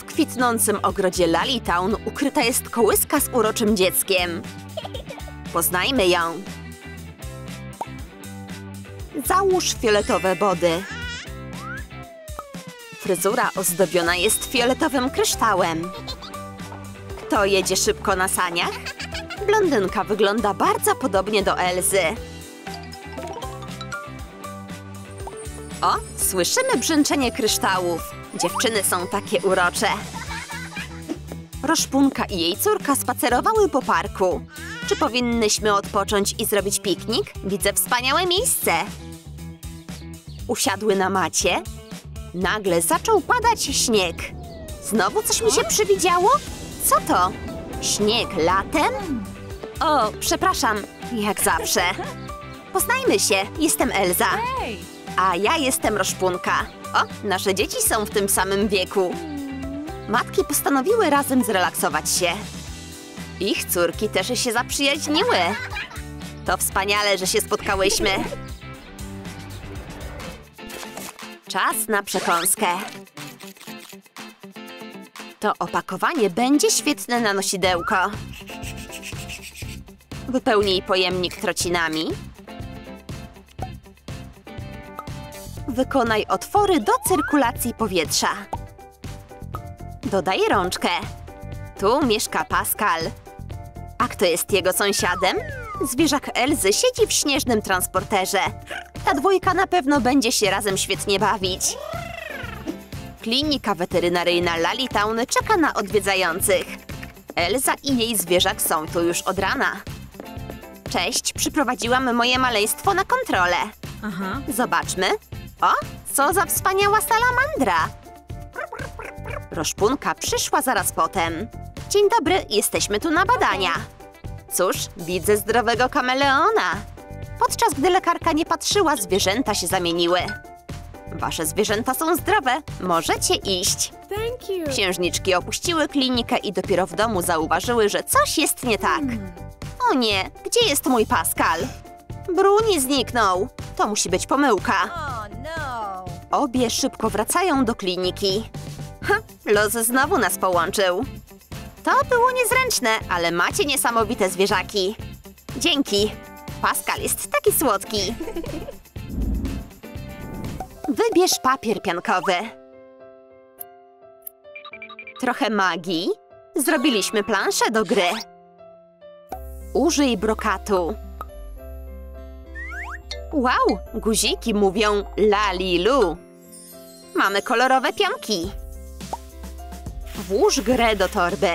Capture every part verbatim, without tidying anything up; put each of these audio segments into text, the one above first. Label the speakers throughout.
Speaker 1: kwitnącym ogrodzie Lalitown ukryta jest kołyska z uroczym dzieckiem. Poznajmy ją. Załóż fioletowe body. Fryzura ozdobiona jest fioletowym kryształem. Kto jedzie szybko na saniach? Blondynka wygląda bardzo podobnie do Elzy. O, słyszymy brzęczenie kryształów. Dziewczyny są takie urocze. Roszpunka i jej córka spacerowały po parku. Czy powinnyśmy odpocząć i zrobić piknik? Widzę wspaniałe miejsce. Usiadły na macie. Nagle zaczął padać śnieg. Znowu coś mi się przywidziało? Co to? Śnieg latem? O, przepraszam, jak zawsze. Poznajmy się, jestem Elza. A ja jestem Roszpunka. O, nasze dzieci są w tym samym wieku. Matki postanowiły razem zrelaksować się. Ich córki też się zaprzyjaźniły. To wspaniale, że się spotkałyśmy. Czas na przekąskę. To opakowanie będzie świetne na nosidełko. Wypełnij pojemnik trocinami. Wykonaj otwory do cyrkulacji powietrza. Dodaj rączkę. Tu mieszka Pascal. A kto jest jego sąsiadem? Zwierzak Elzy siedzi w śnieżnym transporterze. Ta dwójka na pewno będzie się razem świetnie bawić. Klinika weterynaryjna Lalitown czeka na odwiedzających. Elza i jej zwierzak są tu już od rana. Cześć, przyprowadziłam moje maleństwo na kontrolę. Aha. Zobaczmy. O, co za wspaniała salamandra! Roszpunka przyszła zaraz potem. Dzień dobry, jesteśmy tu na badania. Cóż, widzę zdrowego kameleona. Podczas gdy lekarka nie patrzyła, zwierzęta się zamieniły. Wasze zwierzęta są zdrowe, możecie iść.
Speaker 2: Thank you.
Speaker 1: Księżniczki opuściły klinikę i dopiero w domu zauważyły, że coś jest nie tak. O nie, gdzie jest mój Pascal? Bruni zniknął. To musi być pomyłka.
Speaker 2: Oh no.
Speaker 1: Obie szybko wracają do kliniki. Ha, los znowu nas połączył. To było niezręczne, ale macie niesamowite zwierzaki. Dzięki. Pascal jest taki słodki. Wybierz papier piankowy. Trochę magii. Zrobiliśmy planszę do gry. Użyj brokatu. Wow, guziki mówią lalilu. Mamy kolorowe pionki. Włóż grę do torby.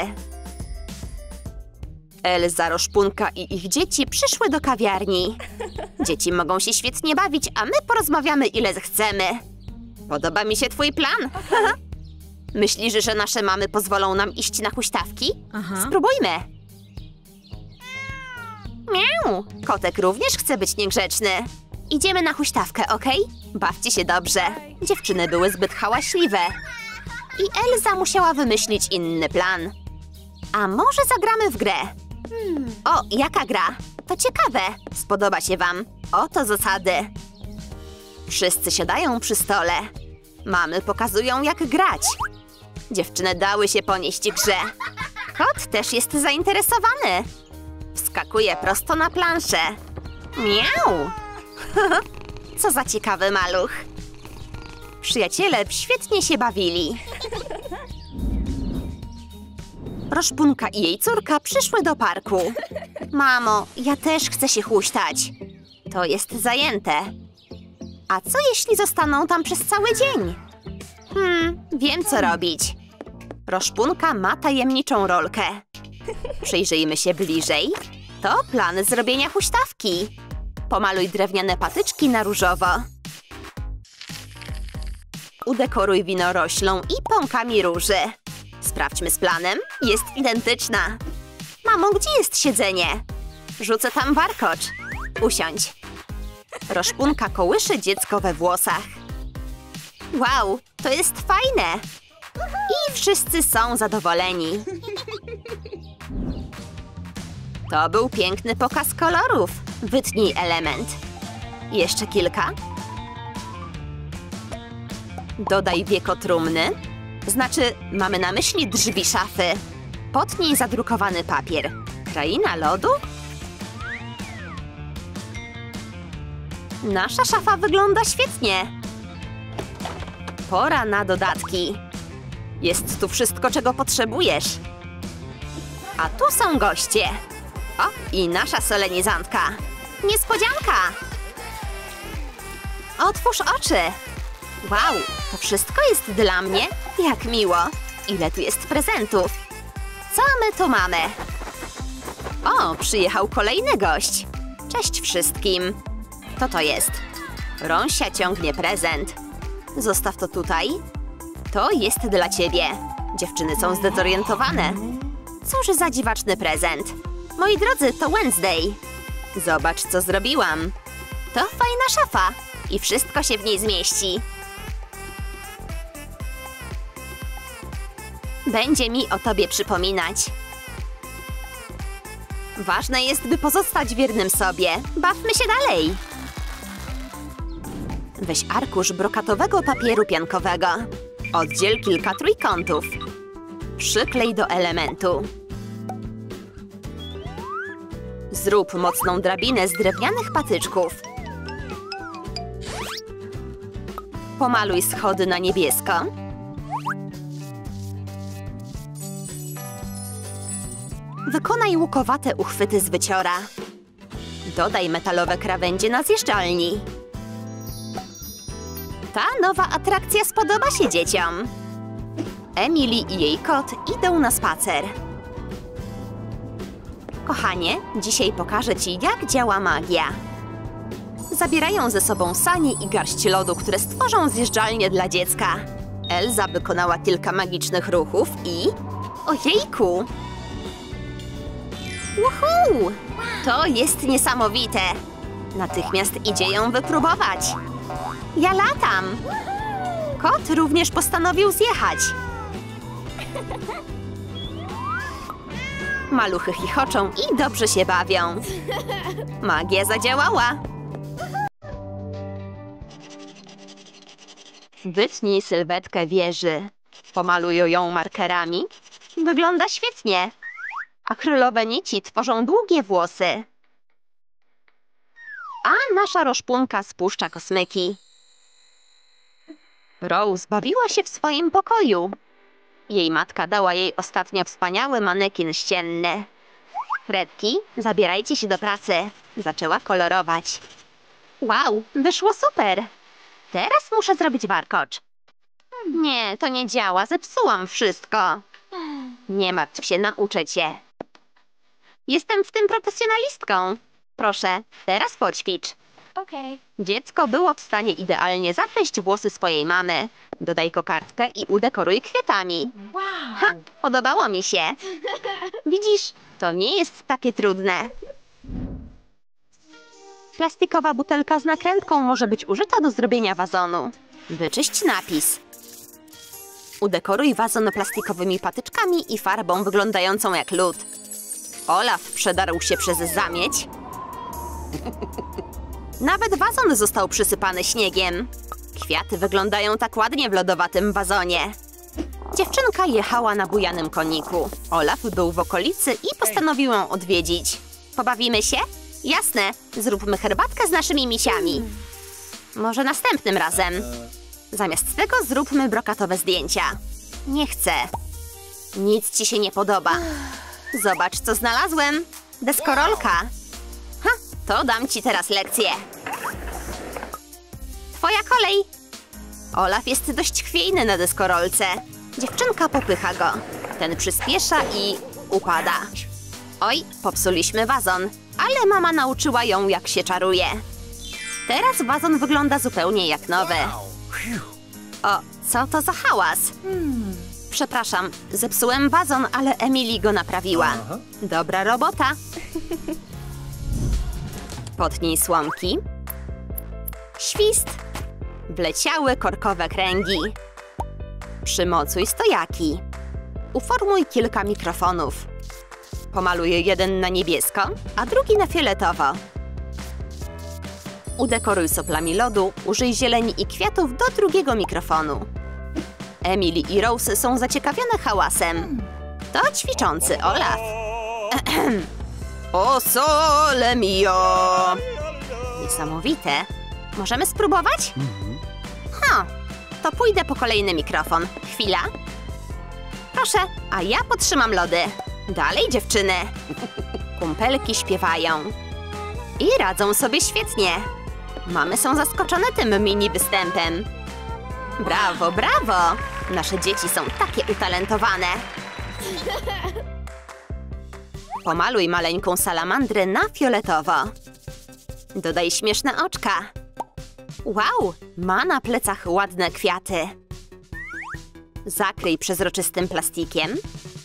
Speaker 1: Elza, Roszpunka i ich dzieci przyszły do kawiarni. Dzieci mogą się świetnie bawić, a my porozmawiamy ile zechcemy. Podoba mi się twój plan. Myślisz, że nasze mamy pozwolą nam iść na huśtawki? Aha. Spróbujmy. Miau! Kotek również chce być niegrzeczny. Idziemy na huśtawkę, okej? Bawcie się dobrze. Dziewczyny były zbyt hałaśliwe. I Elza musiała wymyślić inny plan. A może zagramy w grę? Hmm. O, jaka gra? To ciekawe. Spodoba się wam. Oto zasady. Wszyscy siadają przy stole. Mamy pokazują, jak grać. Dziewczyny dały się ponieść grze. Kot też jest zainteresowany. Wskakuje prosto na planszę. Miau! Co za ciekawy maluch. Przyjaciele świetnie się bawili. Roszpunka i jej córka przyszły do parku. Mamo, ja też chcę się huśtać. To jest zajęte. A co jeśli zostaną tam przez cały dzień? Hmm, wiem co robić. Roszpunka ma tajemniczą rolkę. Przyjrzyjmy się bliżej. To plan zrobienia huśtawki. Pomaluj drewniane patyczki na różowo. Udekoruj winoroślą i pąkami róży. Sprawdźmy z planem. Jest identyczna. Mamo, gdzie jest siedzenie? Rzucę tam warkocz. Usiądź. Roszpunka kołysze dziecko we włosach. Wow, to jest fajne. I wszyscy są zadowoleni. To był piękny pokaz kolorów. Wytnij element. Jeszcze kilka. Dodaj wieko trumny. Znaczy, mamy na myśli drzwi szafy. Pod niej zadrukowany papier. Kraina lodu? Nasza szafa wygląda świetnie. Pora na dodatki. Jest tu wszystko, czego potrzebujesz. A tu są goście. O, i nasza solenizantka. Niespodzianka! Otwórz oczy. Wow, to wszystko jest dla mnie? Jak miło. Ile tu jest prezentów. Co my tu mamy? O, przyjechał kolejny gość. Cześć wszystkim. Kto to jest? Rąsia ciągnie prezent. Zostaw to tutaj. To jest dla ciebie. Dziewczyny są zdezorientowane. Cóż za dziwaczny prezent. Moi drodzy, to Wednesday. Zobacz, co zrobiłam. To fajna szafa. I wszystko się w niej zmieści. Będzie mi o tobie przypominać. Ważne jest, by pozostać wiernym sobie. Bawmy się dalej. Weź arkusz brokatowego papieru piankowego. Oddziel kilka trójkątów. Przyklej do elementu. Zrób mocną drabinę z drewnianych patyczków. Pomaluj schody na niebiesko. Wykonaj łukowate uchwyty z wyciora. Dodaj metalowe krawędzie na zjeżdżalni. Ta nowa atrakcja spodoba się dzieciom. Emily i jej kot idą na spacer. Kochanie, dzisiaj pokażę ci, jak działa magia. Zabierają ze sobą sanie i garść lodu, które stworzą zjeżdżalnię dla dziecka. Elza wykonała kilka magicznych ruchów i... Ojejku! Uhu! To jest niesamowite! Natychmiast idzie ją wypróbować. Ja latam! Kot również postanowił zjechać. Maluchy chichoczą i dobrze się bawią. Magia zadziałała. Wytnij sylwetkę wieży. Pomalują ją markerami. Wygląda świetnie. Akrylowe nici tworzą długie włosy. A nasza roszpunka spuszcza kosmyki. Rose bawiła się w swoim pokoju. Jej matka dała jej ostatnio wspaniały manekin ścienny. Fredki, zabierajcie się do pracy. Zaczęła kolorować. Wow, wyszło super. Teraz muszę zrobić warkocz. Nie, to nie działa. Zepsułam wszystko. Nie martw się, nauczę cię. Jestem w tym profesjonalistką. Proszę, teraz poćwicz.
Speaker 2: Okay.
Speaker 1: Dziecko było w stanie idealnie zapleść włosy swojej mamy. Dodaj kokardkę i udekoruj kwiatami.
Speaker 2: Wow.
Speaker 1: Ha, podobało mi się. Widzisz, to nie jest takie trudne. Plastikowa butelka z nakrętką może być użyta do zrobienia wazonu. Wyczyść napis. Udekoruj wazon plastikowymi patyczkami i farbą wyglądającą jak lód. Olaf przedarł się przez zamieć. Nawet wazon został przysypany śniegiem. Kwiaty wyglądają tak ładnie w lodowatym wazonie. Dziewczynka jechała na bujanym koniku. Olaf był w okolicy i postanowił ją odwiedzić. Pobawimy się? Jasne, zróbmy herbatkę z naszymi misiami. Może następnym razem. Zamiast tego zróbmy brokatowe zdjęcia. Nie chcę. Nic ci się nie podoba. Zobacz, co znalazłem. Deskorolka. Ha, to dam ci teraz lekcję. Twoja kolej. Olaf jest dość chwiejny na deskorolce. Dziewczynka popycha go. Ten przyspiesza i upada. Oj, popsuliśmy wazon, ale mama nauczyła ją, jak się czaruje. Teraz wazon wygląda zupełnie jak nowy. O, co to za hałas? Przepraszam, zepsułem wazon, ale Emily go naprawiła. Dobra robota. Potnij słomki. Świst. Wleciały korkowe kręgi. Przymocuj stojaki. Uformuj kilka mikrofonów. Pomaluj jeden na niebiesko, a drugi na fioletowo. Udekoruj soplami lodu, użyj zieleni i kwiatów do drugiego mikrofonu. Emily i Rose są zaciekawione hałasem. To ćwiczący Olaf. O sole mio! Niesamowite. Możemy spróbować? Ha, to pójdę po kolejny mikrofon. Chwila. Proszę, a ja potrzymam lody. Dalej, dziewczyny. Kumpelki śpiewają. I radzą sobie świetnie. Mamy są zaskoczone tym mini występem. Brawo, brawo! Nasze dzieci są takie utalentowane. Pomaluj maleńką salamandrę na fioletowo. Dodaj śmieszne oczka. Wow, ma na plecach ładne kwiaty. Zakryj przezroczystym plastikiem.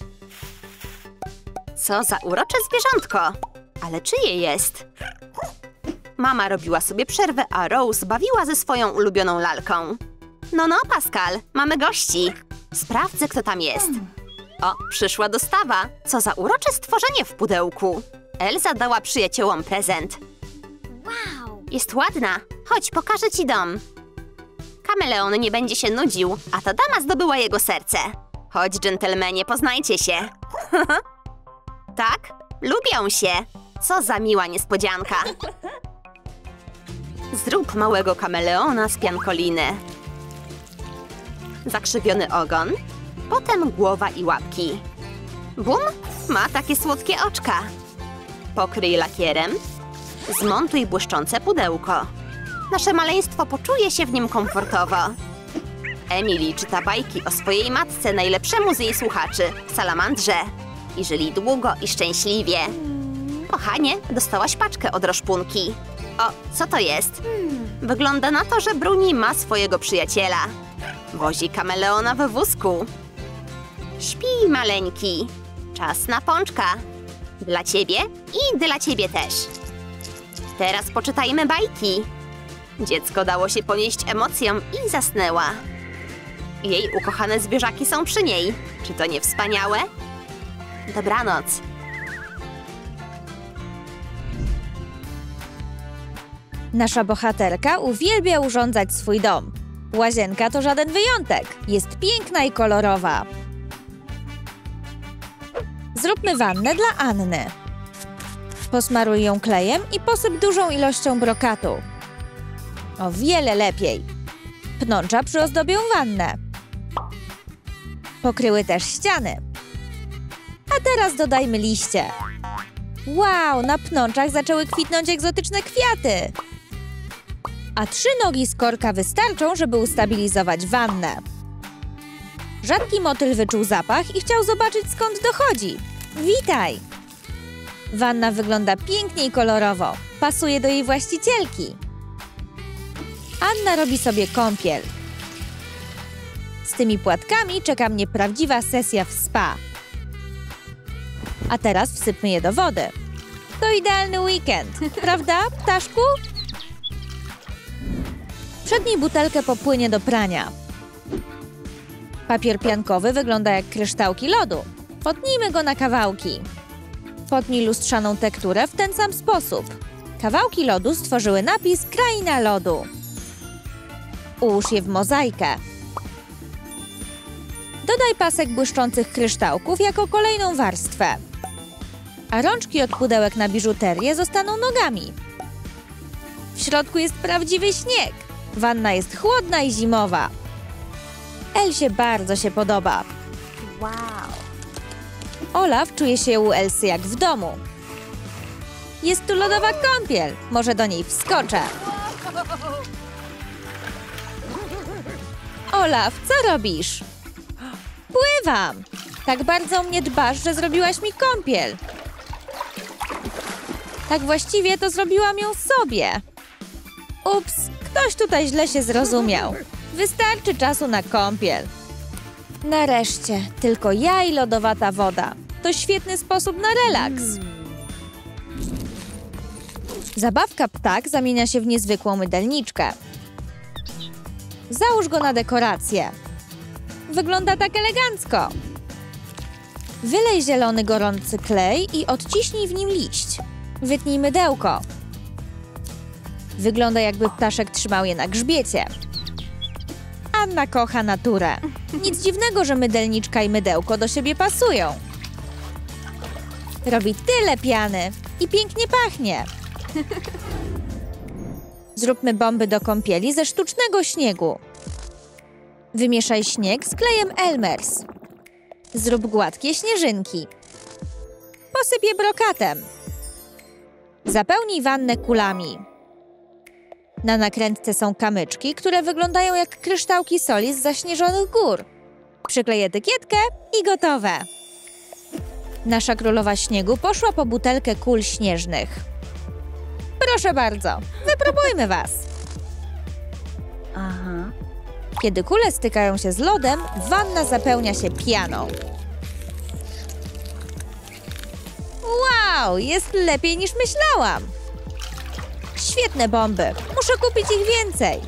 Speaker 1: Co za urocze zwierzątko! Ale czyje jest? Mama robiła sobie przerwę, a Rose bawiła ze swoją ulubioną lalką. No, no, Pascal, mamy gości. Sprawdzę, kto tam jest. O, przyszła dostawa. Co za urocze stworzenie w pudełku. Elsa dała przyjaciołom prezent.
Speaker 2: Wow.
Speaker 1: Jest ładna. Chodź, pokażę ci dom. Kameleon nie będzie się nudził, a ta dama zdobyła jego serce. Chodź, dżentelmenie, poznajcie się. Tak? Lubią się. Co za miła niespodzianka. Zrób małego kameleona z piankoliny. Zakrzywiony ogon. Potem głowa i łapki. Bum! Ma takie słodkie oczka. Pokryj lakierem. Zmontuj błyszczące pudełko. Nasze maleństwo poczuje się w nim komfortowo. Emily czyta bajki o swojej matce najlepszemu z jej słuchaczy, salamandrze. I żyli długo i szczęśliwie. Kochanie, dostałaś paczkę od Roszpunki. O, co to jest? Wygląda na to, że Bruni ma swojego przyjaciela. Wozi kameleona w wózku. Śpij, maleńki. Czas na pączka. Dla ciebie i dla ciebie też. Teraz poczytajmy bajki. Dziecko dało się ponieść emocjom i zasnęła. Jej ukochane zwierzaki są przy niej. Czy to nie wspaniałe? Dobranoc.
Speaker 3: Nasza bohaterka uwielbia urządzać swój dom. Łazienka to żaden wyjątek. Jest piękna i kolorowa. Zróbmy wannę dla Anny. Posmaruj ją klejem i posyp dużą ilością brokatu. O wiele lepiej. Pnącza przyozdobią wannę. Pokryły też ściany. A teraz dodajmy liście. Wow, na pnączach zaczęły kwitnąć egzotyczne kwiaty. A trzy nogi z korka wystarczą, żeby ustabilizować wannę. Rzadki motyl wyczuł zapach i chciał zobaczyć, skąd dochodzi. Witaj! Wanna wygląda pięknie i kolorowo. Pasuje do jej właścicielki. Anna robi sobie kąpiel. Z tymi płatkami czeka mnie prawdziwa sesja w spa. A teraz wsypmy je do wody. To idealny weekend, prawda, ptaszku? Przedniej butelkę popłynie do prania. Papier piankowy wygląda jak kryształki lodu. Potnijmy go na kawałki. Potnij lustrzaną tekturę w ten sam sposób. Kawałki lodu stworzyły napis Kraina Lodu. Ułóż je w mozaikę. Dodaj pasek błyszczących kryształków jako kolejną warstwę. A rączki od pudełek na biżuterię zostaną nogami. W środku jest prawdziwy śnieg. Wanna jest chłodna i zimowa. Elsie bardzo się podoba.
Speaker 2: Wow.
Speaker 3: Olaf czuje się u Elsy jak w domu. Jest tu lodowa kąpiel. Może do niej wskoczę. Olaf, co robisz? Pływam. Tak bardzo o mnie dbasz, że zrobiłaś mi kąpiel. Tak właściwie to zrobiłam ją sobie. Ups, ktoś tutaj źle się zrozumiał. Wystarczy czasu na kąpiel. Nareszcie, tylko ja i lodowata woda. To świetny sposób na relaks. Zabawka ptak zamienia się w niezwykłą mydelniczkę. Załóż go na dekorację. Wygląda tak elegancko. Wylej zielony gorący klej i odciśnij w nim liść. Wytnij mydełko. Wygląda, jakby ptaszek trzymał je na grzbiecie. Anna kocha naturę. Nic dziwnego, że mydelniczka i mydełko do siebie pasują. Robi tyle piany i pięknie pachnie. Zróbmy bomby do kąpieli ze sztucznego śniegu. Wymieszaj śnieg z klejem Elmer's. Zrób gładkie śnieżynki. Posyp je brokatem. Zapełnij wannę kulami. Na nakrętce są kamyczki, które wyglądają jak kryształki soli z zaśnieżonych gór. Przyklej etykietkę i gotowe. Nasza królowa śniegu poszła po butelkę kul śnieżnych. Proszę bardzo, wypróbujmy was.
Speaker 2: Aha.
Speaker 3: Kiedy kule stykają się z lodem, wanna zapełnia się pianą. Wow, jest lepiej niż myślałam. Świetne bomby, muszę kupić ich więcej.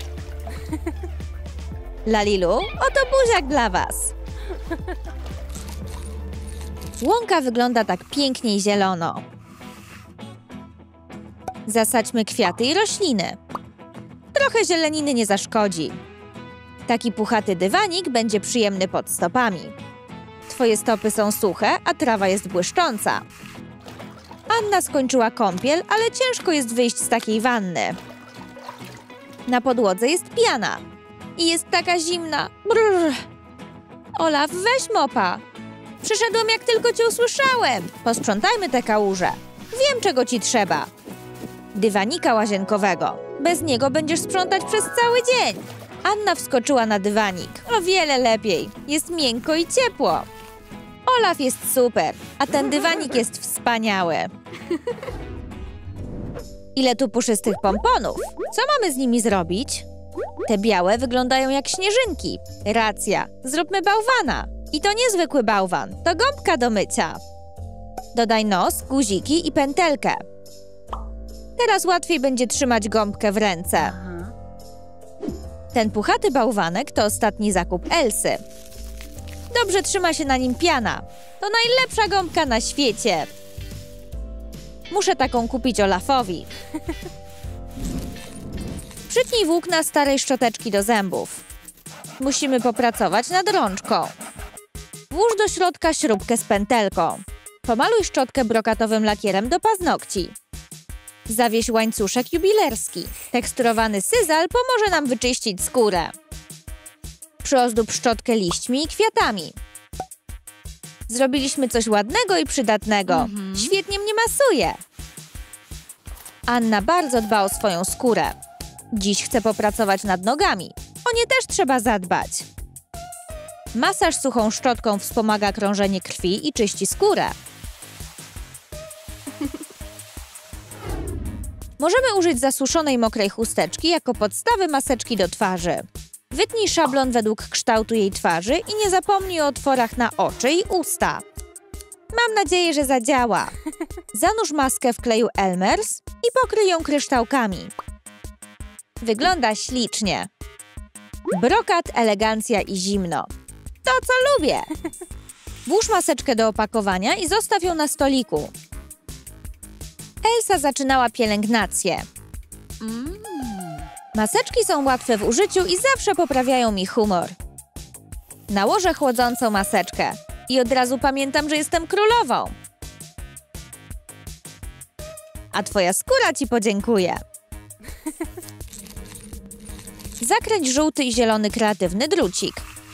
Speaker 3: Lalilu, oto buziak dla was. Łąka wygląda tak pięknie i zielono. Zasadźmy kwiaty i rośliny. Trochę zieleniny nie zaszkodzi. Taki puchaty dywanik będzie przyjemny pod stopami. Twoje stopy są suche, a trawa jest błyszcząca. Anna skończyła kąpiel, ale ciężko jest wyjść z takiej wanny. Na podłodze jest piana. I jest taka zimna. Brrr. Olaf, weź mopa. Przyszedłem, jak tylko cię usłyszałem. Posprzątajmy tę kałużę. Wiem, czego ci trzeba. Dywanika łazienkowego. Bez niego będziesz sprzątać przez cały dzień. Anna wskoczyła na dywanik. O wiele lepiej. Jest miękko i ciepło. Olaf jest super, a ten dywanik jest wspaniały. Ile tu puszystych pomponów. Co mamy z nimi zrobić? Te białe wyglądają jak śnieżynki. Racja, zróbmy bałwana. I to niezwykły bałwan, to gąbka do mycia. Dodaj nos, guziki i pętelkę. Teraz łatwiej będzie trzymać gąbkę w ręce.
Speaker 2: Aha.
Speaker 3: Ten puchaty bałwanek to ostatni zakup Elsy. Dobrze trzyma się na nim piana. To najlepsza gąbka na świecie. Muszę taką kupić Olafowi. Przytnij włókna starej szczoteczki do zębów. Musimy popracować nad rączką. Włóż do środka śrubkę z pętelką. Pomaluj szczotkę brokatowym lakierem do paznokci. Zawieś łańcuszek jubilerski. Teksturowany syzal pomoże nam wyczyścić skórę. Przyozdób szczotkę liśćmi i kwiatami. Zrobiliśmy coś ładnego i przydatnego.
Speaker 2: Mhm.
Speaker 3: Świetnie mnie masuje. Anna bardzo dba o swoją skórę. Dziś chce popracować nad nogami. O nie też trzeba zadbać. Masaż suchą szczotką wspomaga krążenie krwi i czyści skórę. Możemy użyć zasuszonej mokrej chusteczki jako podstawy maseczki do twarzy. Wytnij szablon według kształtu jej twarzy i nie zapomnij o otworach na oczy i usta. Mam nadzieję, że zadziała. Zanurz maskę w kleju Elmer's i pokryj ją kryształkami. Wygląda ślicznie. Brokat, elegancja i zimno. To, co lubię. Włóż maseczkę do opakowania i zostaw ją na stoliku. Elsa zaczynała pielęgnację.
Speaker 2: Mm.
Speaker 3: Maseczki są łatwe w użyciu i zawsze poprawiają mi humor. Nałożę chłodzącą maseczkę i od razu pamiętam, że jestem królową. A twoja skóra ci podziękuje. Zakręć żółty i zielony kreatywny drucik.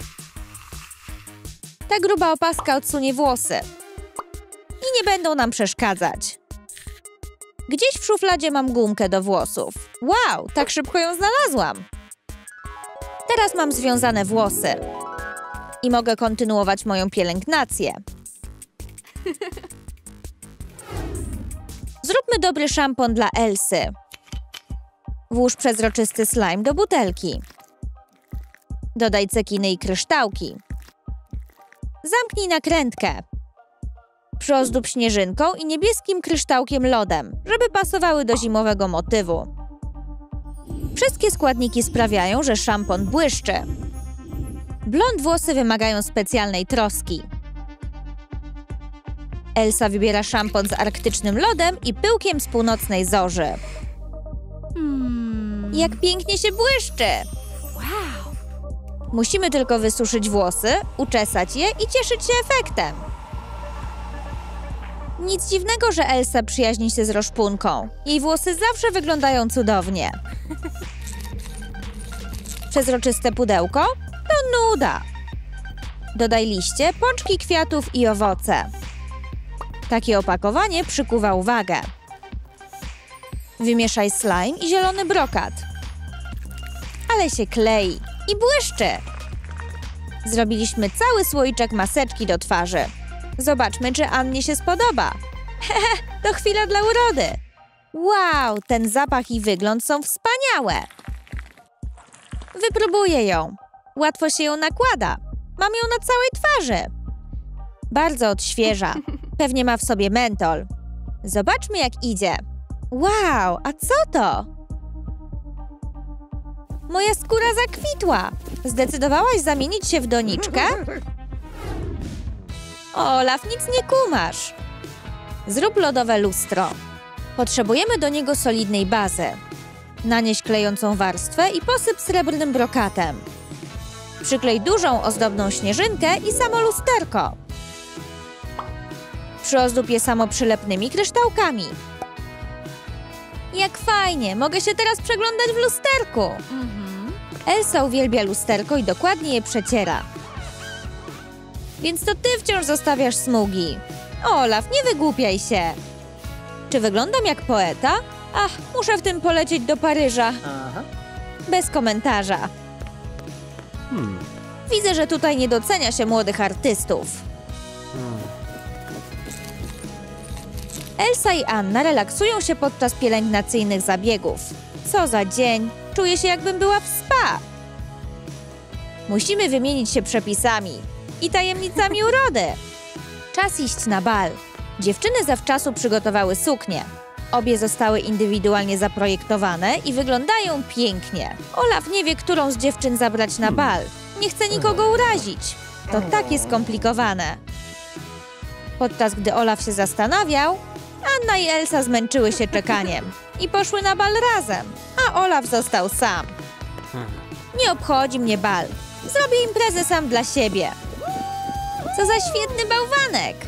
Speaker 3: Ta gruba opaska odsunie włosy. I nie będą nam przeszkadzać. Gdzieś w szufladzie mam gumkę do włosów. Wow, tak szybko ją znalazłam. Teraz mam związane włosy. I mogę kontynuować moją pielęgnację. Zróbmy dobry szampon dla Elsy. Włóż przezroczysty slime do butelki. Dodaj cekiny i kryształki. Zamknij nakrętkę. Przyozdób śnieżynką i niebieskim kryształkiem lodem, żeby pasowały do zimowego motywu. Wszystkie składniki sprawiają, że szampon błyszczy. Blond włosy wymagają specjalnej troski. Elsa wybiera szampon z arktycznym lodem i pyłkiem z północnej zorzy.
Speaker 2: Hmm.
Speaker 3: Jak pięknie się błyszczy!
Speaker 2: Wow.
Speaker 3: Musimy tylko wysuszyć włosy, uczesać je i cieszyć się efektem. Nic dziwnego, że Elsa przyjaźni się z Roszpunką. Jej włosy zawsze wyglądają cudownie. Przezroczyste pudełko? To nuda. Dodaj liście, pączki kwiatów i owoce. Takie opakowanie przykuwa uwagę. Wymieszaj slime i zielony brokat. Ale się klei i błyszczy. Zrobiliśmy cały słoiczek maseczki do twarzy. Zobaczmy, czy Annie się spodoba. Hehe, to chwila dla urody. Wow, ten zapach i wygląd są wspaniałe. Wypróbuję ją. Łatwo się ją nakłada. Mam ją na całej twarzy. Bardzo odświeża. Pewnie ma w sobie mentol. Zobaczmy, jak idzie. Wow, a co to? Moja skóra zakwitła. Zdecydowałaś zamienić się w doniczkę? Olaf, nic nie kumasz. Zrób lodowe lustro. Potrzebujemy do niego solidnej bazy. Nanieś klejącą warstwę i posyp srebrnym brokatem. Przyklej dużą, ozdobną śnieżynkę i samo lusterko. Przyozdób je samoprzylepnymi kryształkami. Jak fajnie! Mogę się teraz przeglądać w lusterku.
Speaker 2: Mhm.
Speaker 3: Elsa uwielbia lusterko i dokładnie je przeciera. Więc to ty wciąż zostawiasz smugi. Olaf, nie wygłupiaj się. Czy wyglądam jak poeta? Ach, muszę w tym polecieć do Paryża.
Speaker 4: Aha.
Speaker 3: Bez komentarza.
Speaker 4: Hmm.
Speaker 3: Widzę, że tutaj nie docenia się młodych artystów.
Speaker 4: Hmm.
Speaker 3: Elsa i Anna relaksują się podczas pielęgnacyjnych zabiegów. Co za dzień! Czuję się, jakbym była w spa. Musimy wymienić się przepisami i tajemnicami urody. Czas iść na bal. Dziewczyny zawczasu przygotowały suknie. Obie zostały indywidualnie zaprojektowane i wyglądają pięknie. Olaf nie wie, którą z dziewczyn zabrać na bal. Nie chce nikogo urazić. To takie skomplikowane. Podczas gdy Olaf się zastanawiał, Anna i Elsa zmęczyły się czekaniem i poszły na bal razem, a Olaf został sam. Nie obchodzi mnie bal. Zrobię imprezę sam dla siebie. Co za świetny bałwanek!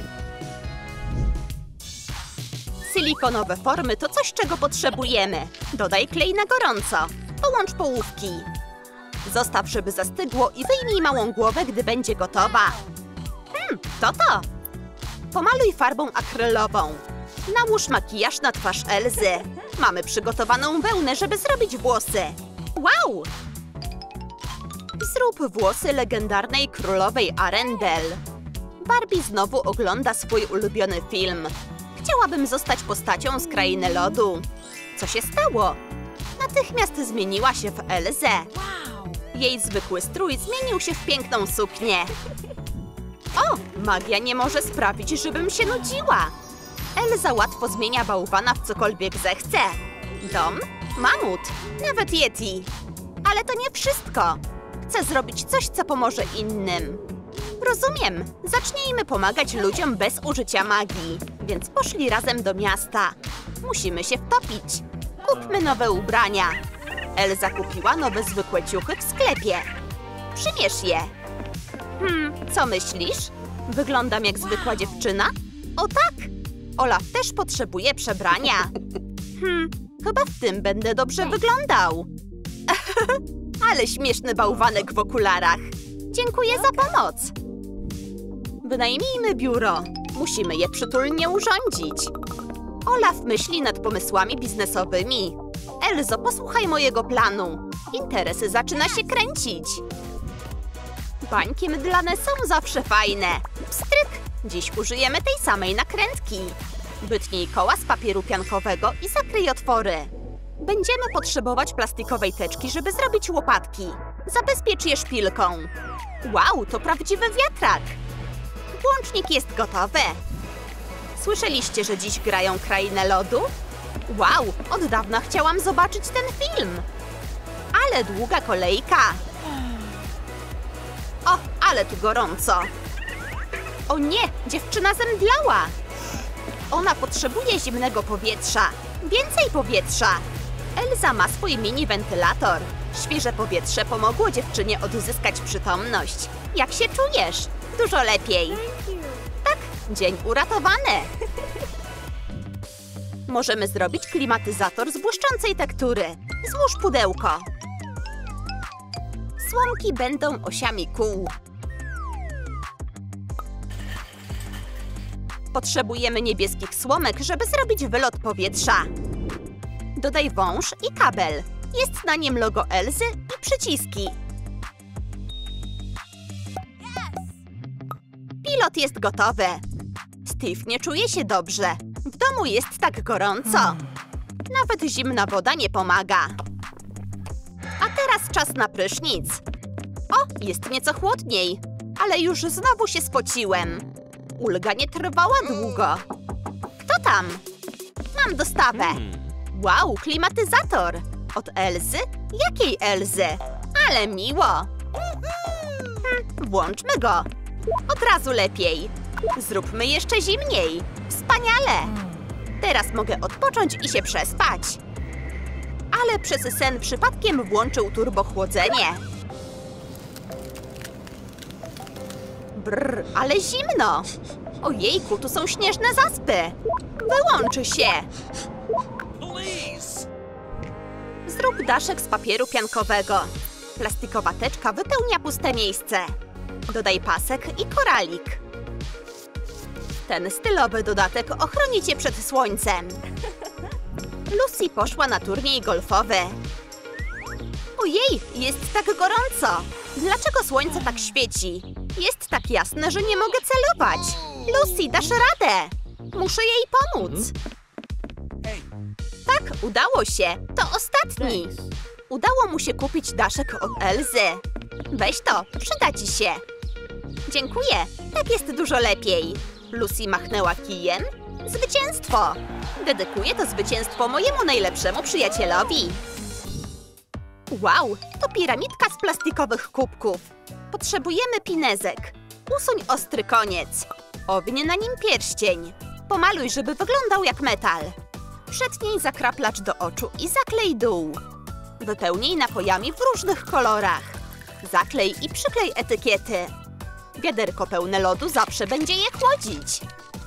Speaker 1: Silikonowe formy to coś, czego potrzebujemy. Dodaj klej na gorąco. Połącz połówki. Zostaw, żeby zastygło i wyjmij małą głowę, gdy będzie gotowa. Hmm, to to. Pomaluj farbą akrylową. Nałóż makijaż na twarz Elzy. Mamy przygotowaną wełnę, żeby zrobić włosy. Wow! Zrób włosy legendarnej królowej Arendelle. Barbie znowu ogląda swój ulubiony film. Chciałabym zostać postacią z Krainy Lodu. Co się stało? Natychmiast zmieniła się w Elzę. Jej zwykły strój zmienił się w piękną suknię. O, magia nie może sprawić, żebym się nudziła. Elza łatwo zmienia bałwana w cokolwiek zechce. Dom, mamut, nawet Yeti. Ale to nie wszystko. Chcę zrobić coś, co pomoże innym. Rozumiem. Zacznijmy pomagać ludziom bez użycia magii. Więc poszli razem do miasta. Musimy się wtopić. Kupmy nowe ubrania. Elza kupiła nowe zwykłe ciuchy w sklepie. Przymierz je. Hmm, co myślisz? Wyglądam jak zwykła dziewczyna? O tak! Olaf też potrzebuje przebrania. Hmm, chyba w tym będę dobrze wyglądał. Ale śmieszny bałwanek w okularach. Dziękuję za pomoc. Wynajmijmy biuro. Musimy je przytulnie urządzić. Olaf myśli nad pomysłami biznesowymi. Elzo, posłuchaj mojego planu. Interesy zaczyna się kręcić. Bańki mydlane są zawsze fajne. Pstryk! Dziś użyjemy tej samej nakrętki. Wytnij koła z papieru piankowego i zakryj otwory. Będziemy potrzebować plastikowej teczki, żeby zrobić łopatki. Zabezpiecz je szpilką. Wow, to prawdziwy wiatrak! Włącznik jest gotowy. Słyszeliście, że dziś grają Krainę Lodu? Wow, od dawna chciałam zobaczyć ten film. Ale długa kolejka. O, ale tu gorąco. O nie, dziewczyna zemdlała. Ona potrzebuje zimnego powietrza. Więcej powietrza. Elza ma swój mini wentylator. Świeże powietrze pomogło dziewczynie odzyskać przytomność. Jak się czujesz? Dużo lepiej. Tak, dzień uratowany. Możemy zrobić klimatyzator z błyszczącej tektury. Złóż pudełko. Słomki będą osiami kół. Potrzebujemy niebieskich słomek, żeby zrobić wylot powietrza. Dodaj wąż i kabel. Jest na nim logo Elzy i przyciski. Pilot jest gotowy. Steve nie czuje się dobrze. W domu jest tak gorąco. Nawet zimna woda nie pomaga. A teraz czas na prysznic. O, jest nieco chłodniej, ale już znowu się spociłem. Ulga nie trwała długo. Kto tam? Mam dostawę. Wow, klimatyzator. Od Elzy? Jakiej Elzy? Ale miło. Hm, włączmy go. Od razu lepiej. Zróbmy jeszcze zimniej. Wspaniale. Teraz mogę odpocząć i się przespać. Ale przez sen przypadkiem włączył turbochłodzenie. Brr, ale zimno. Ojejku, tu są śnieżne zaspy. Wyłączy się. Zrób daszek z papieru piankowego. Plastikowa teczka wypełnia puste miejsce. Dodaj pasek i koralik. Ten stylowy dodatek ochroni cię przed słońcem. Lucy poszła na turniej golfowy. Ojej, jest tak gorąco. Dlaczego słońce tak świeci? Jest tak jasne, że nie mogę celować. Lucy, dasz radę. Muszę jej pomóc. Tak, udało się. To ostatni. Udało mu się kupić daszek od Elzy. Weź to, przyda ci się. Dziękuję, tak jest dużo lepiej. Lucy machnęła kijem. Zwycięstwo! Dedykuję to zwycięstwo mojemu najlepszemu przyjacielowi. Wow, to piramidka z plastikowych kubków. Potrzebujemy pinezek. Usuń ostry koniec. Owinę na nim pierścień. Pomaluj, żeby wyglądał jak metal. Przetnij zakraplacz do oczu i zaklej dół. Wypełnij napojami w różnych kolorach. Zaklej i przyklej etykiety. Wiaderko pełne lodu zawsze będzie je chłodzić.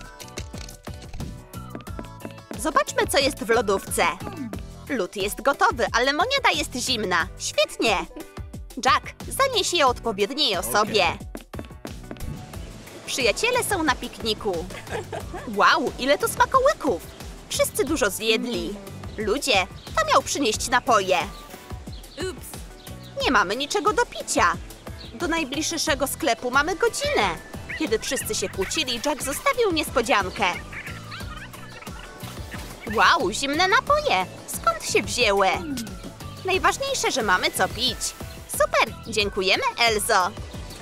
Speaker 1: Zobaczmy, co jest w lodówce. Lód jest gotowy, ale moneta jest zimna. Świetnie! Jack, zanieś je odpowiedniej osobie. Przyjaciele są na pikniku. Wow, ile tu smakołyków! Wszyscy dużo zjedli. Ludzie, kto miał przynieść napoje? Ups. Nie mamy niczego do picia. Do najbliższego sklepu mamy godzinę. Kiedy wszyscy się kłócili, Jack zostawił niespodziankę. Wow, zimne napoje! Skąd się wzięły? Najważniejsze, że mamy co pić. Super, dziękujemy, Elzo.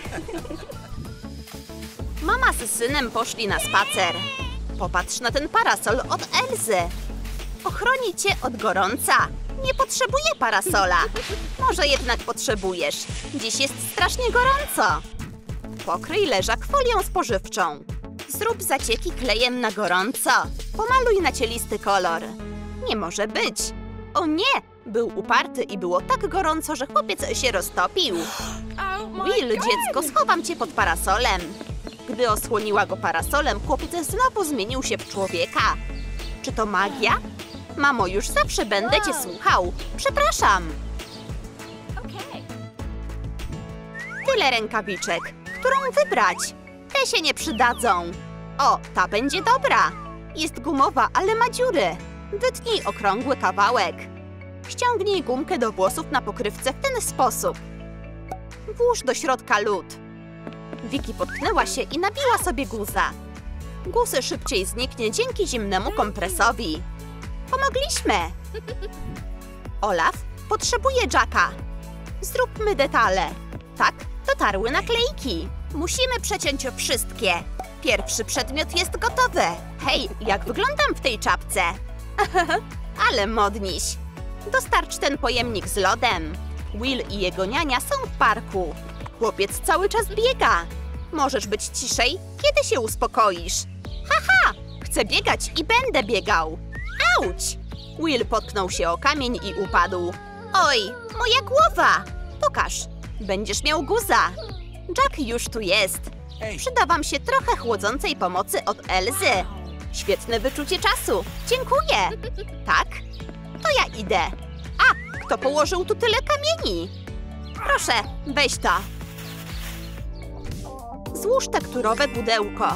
Speaker 1: Mama z synem poszli na spacer. Popatrz na ten parasol od Elzy. Ochroni cię od gorąca. Nie potrzebuję parasola. Może jednak potrzebujesz. Dziś jest strasznie gorąco. Pokryj leżak folią spożywczą. Zrób zacieki klejem na gorąco. Pomaluj na cielisty kolor. Nie może być. O nie! Był uparty i było tak gorąco, że chłopiec się roztopił. Will, dziecko, schowam cię pod parasolem. Gdy osłoniła go parasolem, chłopiec znowu zmienił się w człowieka. Czy to magia? Mamo, już zawsze będę cię słuchał. Przepraszam. Tyle rękawiczek. Którą wybrać? Te się nie przydadzą. O, ta będzie dobra. Jest gumowa, ale ma dziury. Wytnij okrągły kawałek. Ściągnij gumkę do włosów na pokrywce w ten sposób. Włóż do środka lód. Vicky potknęła się i nabiła sobie guza. Guz szybciej zniknie dzięki zimnemu kompresowi. Pomogliśmy! Olaf potrzebuje Jacka. Zróbmy detale. Tak, dotarły naklejki. Musimy przeciąć wszystkie. Pierwszy przedmiot jest gotowy. Hej, jak wyglądam w tej czapce? Ale modniś. Dostarcz ten pojemnik z lodem. Will i jego niania są w parku. Chłopiec cały czas biega. Możesz być ciszej, kiedy się uspokoisz. Haha! Chcę biegać i będę biegał. Auć! Will potknął się o kamień i upadł. Oj, moja głowa! Pokaż, będziesz miał guza. Jack już tu jest. Przyda wam się trochę chłodzącej pomocy od Elzy. Świetne wyczucie czasu. Dziękuję. Tak? To ja idę. A, kto położył tu tyle kamieni? Proszę, weź to. Złóż tekturowe pudełko.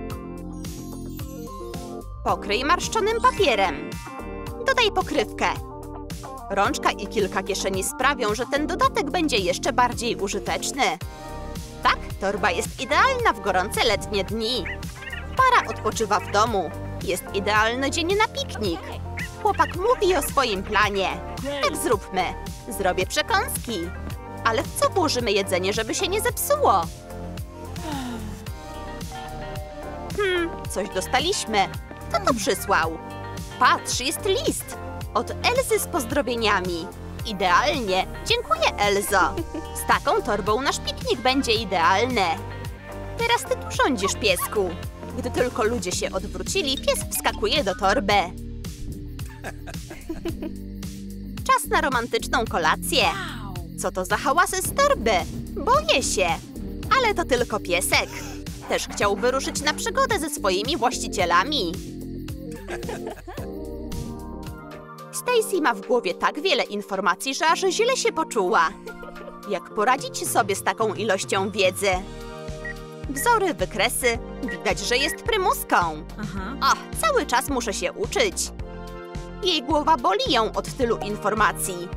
Speaker 1: Pokryj marszczonym papierem. Dodaj pokrywkę. Rączka i kilka kieszeni sprawią, że ten dodatek będzie jeszcze bardziej użyteczny. Tak, torba jest idealna w gorące letnie dni. Para odpoczywa w domu. Jest idealny dzień na piknik. Chłopak mówi o swoim planie. Tak zróbmy. Zrobię przekąski. Ale w co włożymy jedzenie, żeby się nie zepsuło? Hmm, coś dostaliśmy. Kto to przysłał? Patrz, jest list. Od Elzy z pozdrowieniami. Idealnie. Dziękuję, Elzo. Z taką torbą nasz piknik będzie idealny. Teraz ty tu rządzisz, piesku. Gdy tylko ludzie się odwrócili, pies wskakuje do torby. Czas na romantyczną kolację. Co to za hałasy z torby? Boję się. Ale to tylko piesek. Też chciał wyruszyć na przygodę ze swoimi właścicielami. Stacy ma w głowie tak wiele informacji, że aż źle się poczuła. Jak poradzić sobie z taką ilością wiedzy? Wzory, wykresy. Widać, że jest prymuską. Och, cały czas muszę się uczyć. Jej głowa boli ją od tylu informacji.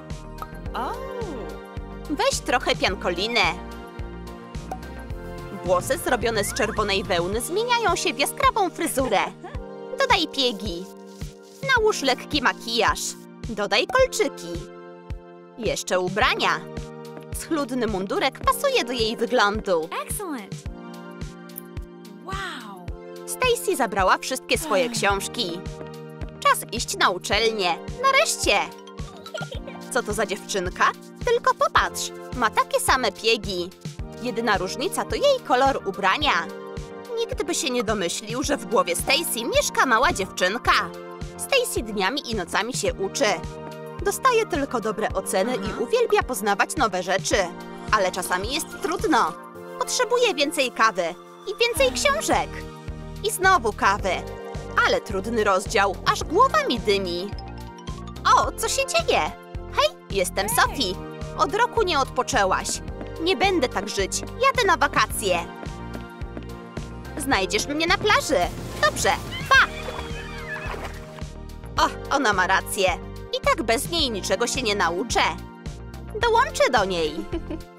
Speaker 1: Weź trochę piankolinę. Włosy zrobione z czerwonej wełny zmieniają się w jaskrawą fryzurę. Dodaj piegi. Nałóż lekki makijaż. Dodaj kolczyki. Jeszcze ubrania. Schludny mundurek pasuje do jej wyglądu.
Speaker 2: Excellent. Wow.
Speaker 1: Stacy zabrała wszystkie swoje książki. Czas iść na uczelnię. Nareszcie! Co to za dziewczynka? Tylko popatrz. Ma takie same piegi. Jedyna różnica to jej kolor ubrania. Nikt by się nie domyślił, że w głowie Stacy mieszka mała dziewczynka. Stacy dniami i nocami się uczy. Dostaje tylko dobre oceny i uwielbia poznawać nowe rzeczy. Ale czasami jest trudno. Potrzebuje więcej kawy i więcej książek. I znowu kawy. Ale trudny rozdział, aż głowa mi dymi. O, co się dzieje? Hej, jestem Sophie. Od roku nie odpoczęłaś. Nie będę tak żyć. Jadę na wakacje. Znajdziesz mnie na plaży. Dobrze, pa! O, ona ma rację. I tak bez niej niczego się nie nauczę. Dołączę do niej.